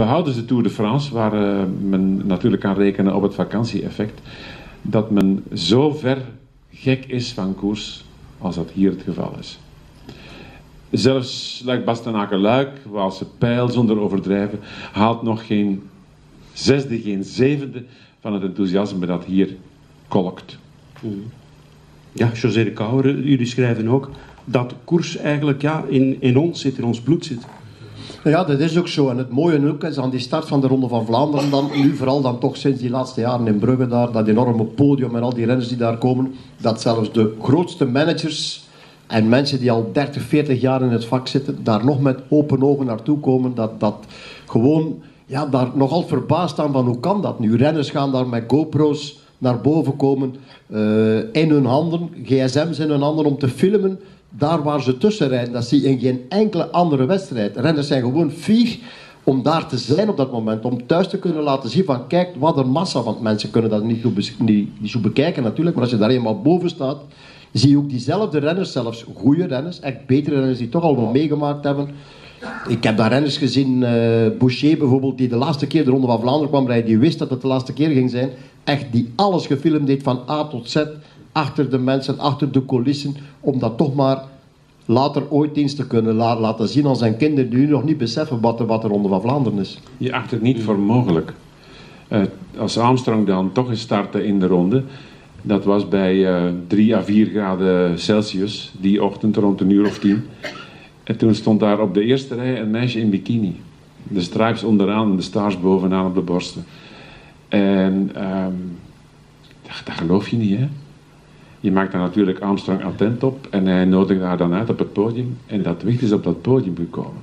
behouden ze Tour de France, waar men natuurlijk kan rekenen op het vakantie-effect, dat men zo ver gek is van koers als dat hier het geval is. Zelfs Bastenaken-Luik, Waalse Pijl zonder overdrijven, haalt nog geen zesde, geen zevende van het enthousiasme dat hier kolkt. Ja, José de Kouwer, jullie schrijven ook dat de koers eigenlijk in ons zit, in ons bloed zit. Ja, dat is ook zo. En het mooie ook is aan die start van de Ronde van Vlaanderen dan, nu vooral dan toch sinds die laatste jaren in Brugge daar, dat enorme podium en al die renners die daar komen, dat zelfs de grootste managers en mensen die al 30, 40 jaar in het vak zitten, daar nog met open ogen naartoe komen, dat gewoon, ja, daar nogal verbaasd staan van hoe kan dat nu? Renners gaan daar met GoPro's naar boven komen, in hun handen, gsm's in hun handen om te filmen, daar waar ze tussen rijden. Dat zie je in geen enkele andere wedstrijd. Renners zijn gewoon fier om daar te zijn op dat moment, om thuis te kunnen laten zien van kijk, wat een massa, want mensen kunnen dat niet zo bekijken natuurlijk, maar als je daar eenmaal boven staat, zie je ook diezelfde renners, zelfs goede renners, echt betere renners die toch al wat meegemaakt hebben. Ik heb daar renners gezien, Boucher bijvoorbeeld, die de laatste keer de Ronde van Vlaanderen kwam rijden, die wist dat het de laatste keer ging zijn, echt die alles gefilmd heeft van A tot Z, achter de mensen, achter de coulissen, om dat toch maar later ooit eens te kunnen laten zien aan zijn kinderen die nu nog niet beseffen wat de Ronde van Vlaanderen is. Je acht het niet voor mogelijk. Als Armstrong dan toch eens startte in de ronde, dat was bij 3 à 4 graden Celsius, die ochtend rond een uur of 10. En toen stond daar op de eerste rij een meisje in bikini. De stripes onderaan en de stars bovenaan op de borsten. En dat geloof je niet, hè? Je maakt daar natuurlijk Armstrong attent op en hij nodigde haar dan uit op het podium. En dat wicht is op dat podium gekomen.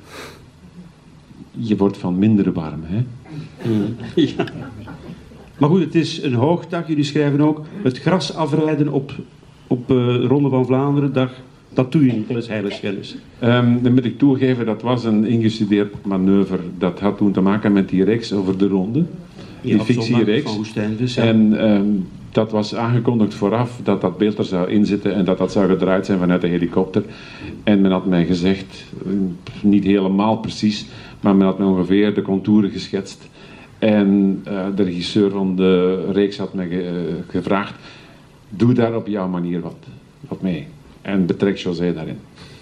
Je wordt van minder warm, hè? Ja. Maar goed, het is een hoogdag. Jullie schrijven ook het gras afrijden op Ronde van Vlaanderen. Dat doe je niet als heiligschennis. Dan moet ik toegeven, dat was een ingestudeerd manoeuvre. Dat had toen te maken met die reeks over de ronde. Die fictiereeks. En dat was aangekondigd vooraf dat dat beeld er zou inzitten en dat zou gedraaid zijn vanuit de helikopter. En men had mij gezegd, niet helemaal precies, maar men had mij ongeveer de contouren geschetst. En de regisseur van de reeks had mij gevraagd, doe daar op jouw manier wat mee. En betrek José daarin.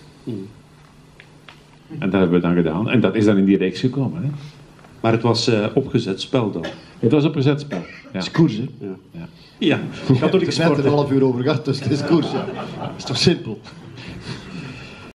En dat hebben we dan gedaan. En dat is dan in die reeks gekomen. Hè? Maar het was opgezet spel dan? Het was opgezet spel. Ja. Het is koers, hè? Ja. Ik had er net een half uur over gehad, dus het is koers, ja. Dat is toch simpel?